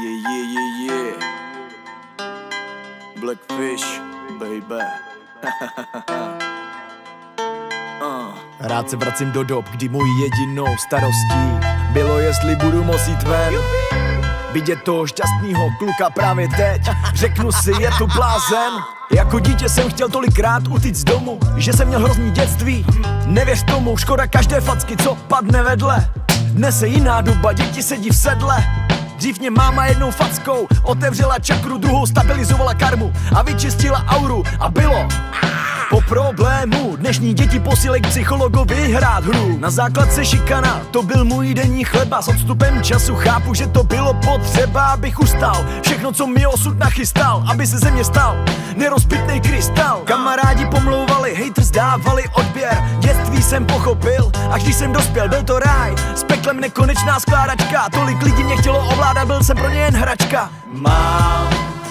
Yeah. Blackfish, baby. Rád se vracím do dob, kdy mojí jedinou starostí bylo, jestli budu moct jít ven. Vidět toho šťastného kluka právě teď, řeknu si, je to blázen. Jako dítě jsem chtěl tolikrát utíct z domu, že jsem měl hrozný dětství. Nevěř tomu, škoda každé facky, co padne vedle. Dnes je jiná doba, děti sedí v sedle. Dřív mě máma jednou fackou otevřela čakru, druhou stabilizovala karmu a vyčistila auru a bylo po problému. Dnešní děti posílej k psychologovi hrát hru. Na základce šikana, to byl můj denní chleba. S odstupem času chápu, že to bylo potřeba, abych ustal všechno, co mi osud nachystal, aby se ze mě stal nerozbitnej krystal. Kamarádi pomlouvali, haters dávali odběr. Dětství jsem pochopil, až když jsem dospěl, byl to ráj. S peklem nekonečná skládačka, tolik lidí mě chtělo ovládat, byl jsem pro ně jen hračka. Mám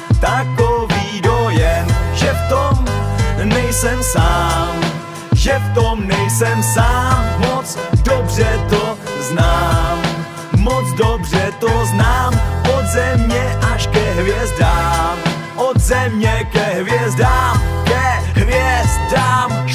takový dojem, že v tom nejsem sám, že v tom nejsem sám. Moc dobře to znám, moc dobře to znám. Od země až ke hvězdám, od země ke hvězdám, ke hvězdám.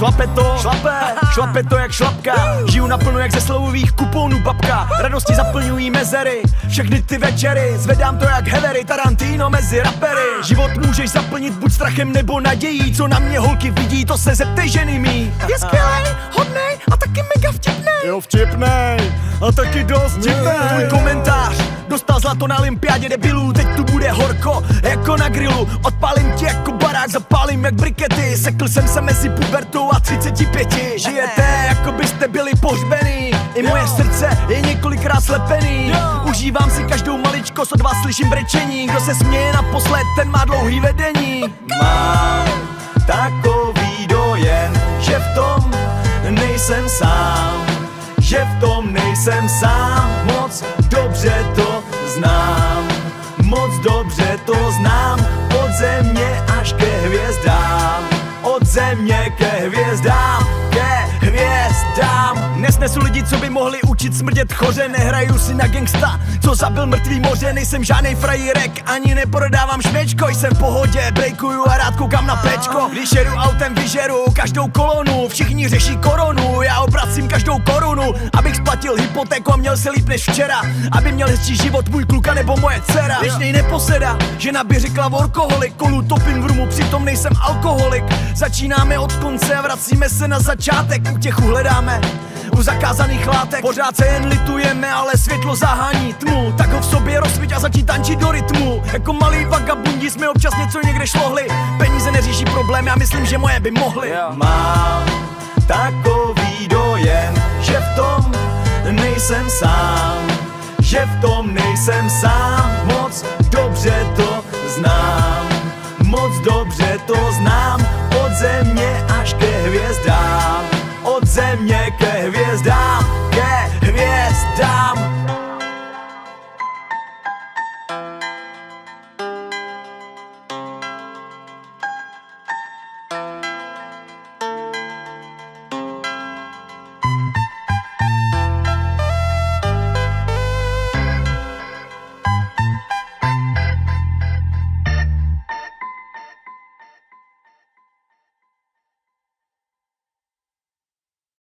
Šlape to jak šlapka. Žiju naplno jak ze slovových kuponů babka. Radosti zaplňují mezery, všechny ty večery. Zvedám to jak Hevery, Tarantino mezi rapery. Život můžeš zaplnit buď strachem nebo nadějí. Co na mě holky vidí, to se zeptej ženy mý. Je skvělej, hodnej a taky mega vtipnej. Jo, vtipnej a taky dost vtipnej. Tvůj komentář dostal zlato na olympiádě debilů. Teď tu bude horko, jako na grilu. Odpálím ti jako barák, zapálím jak brikety. Sekl jsem se mezi pubertou a 35. Žijete, jako byste byli pohřbený. I moje srdce je několikrát slepený. Užívám si každou maličkost, od vás slyším brečení. Kdo se směje naposled, ten má dlouhý vedení. Mám takový dojem, že v tom nejsem sám, že v tom nejsem sám. Moc dobře to znám, moc dobře to znám. Od země až ke hvězdám, od země ke hvězdám, ke hvězdám. Nesnesu lidi, co by mohli učit smrdět choře. Nehraju si na gangsta, co zabil mrtvý moře. Nejsem žádnej frajírek, ani neprodávám šmečko. Jsem v pohodě, breakuju a rád koukám na péčko. Když jedu autem, vyžeru každou kolonu. Všichni řeší koronu, já obracím každou korunu, abych splatil hypotéku a měl se líp než včera. Aby měl hezčí život můj kluka nebo moje dcera. Věčnej neposeda, žena by řekla workoholik. Kolu topím v rumu, přitom nejsem alkoholik. Začínáme od konce a vracíme se na začátek. Útěchu hledáme u zakázaných látek. Pořád se jen litujeme, ale světlo zahání tmu. Tak ho v sobě rozsviť a začít tančit do rytmu. Jako malí vagabundi jsme občas něco někde šlohli. Peníze neřeší problém, já myslím, že moje by mohly. Mám takový dojem, že v tom nejsem sám, že v tom nejsem sám. Moc dobře to znám, moc dobře to znám. Od země až ke hvězdám, od země ke hvězdám, ke hvězdám.